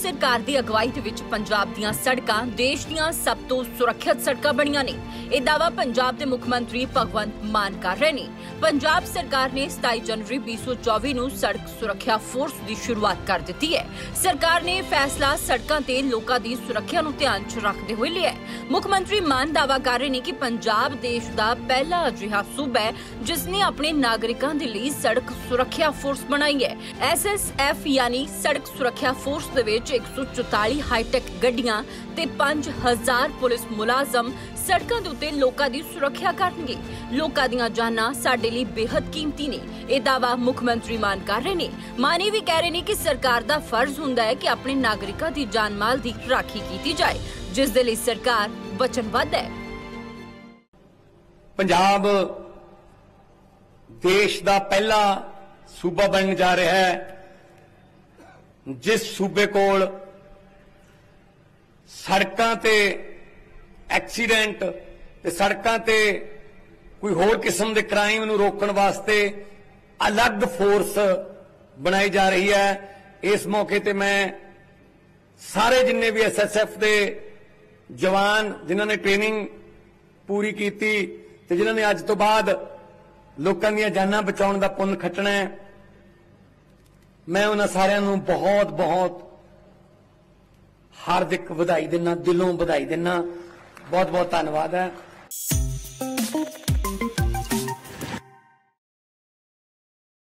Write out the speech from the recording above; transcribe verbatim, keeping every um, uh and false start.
सरकार की अगवाई दे विच पंजाब दीआं सड़कां देश दीआं सब तो सुरक्षित सड़कां बणीਆਂ ने। ਇਹ दावा पंजाब के मुख मंत्री भगवंत मान कर रहे ने। पंजाब सरकार ने सताई जनवरी बीस सौ चौबी नूं सड़क सुरक्षा फोर्स की शुरुआत कर दी है। सरकार ने फैसला सड़कों ते लोकां दी सुरक्षा नूं ध्यान च रखते हुए लिया है। मुख मंत्री मान दावा कर रहे हैं कि पंजाब देश का पहला अजिहा सूबा है जिसने अपने नागरिकों के लिए सड़क सुरक्षा फोर्स बनाई है। एस एस एफ यानी सड़क सुरक्षा फोर्स दे विच एक सौ चौताली हाईटैक गड्डियां ते पांच हजार पुलिस मुलाजम सड़कों के उत्ते लोकां दी सुरक्षा करनगे। लोकां दीआं जानां साडे लई बेहद कीमती ने। यह दावा मुख मंत्री मान कर रहे ने। मान ये भी कह रहे ने कि सरकार दा फर्ज हुंदा है कि अपने नागरिकों की जान माल की राखी की जाए, जिस दे लई सरकार वचनबद्ध है। पंजाब देश का पहला सूबा बन जा रहा है जिस सूबे कोल सड़कों ते एक्सीडेंट ते सड़कों ते कोई होर किस्म के क्राइम नूं रोकण वास्ते अलग फोर्स बनाई जा रही है। इस मौके ते मैं सारे जिन्ने भी एस एस एफ के जवान जिन्होंने ट्रेनिंग पूरी की ते जिन्होंने अज तो बाद लोगों दी जानां बचाउण दा पुन्न खटना है, मैं उन्हां सारिआं नूं बहुत बहुत हार्दिक बधाई देना, दिलों बधाई देना। बहुत बहुत धन्यवाद है।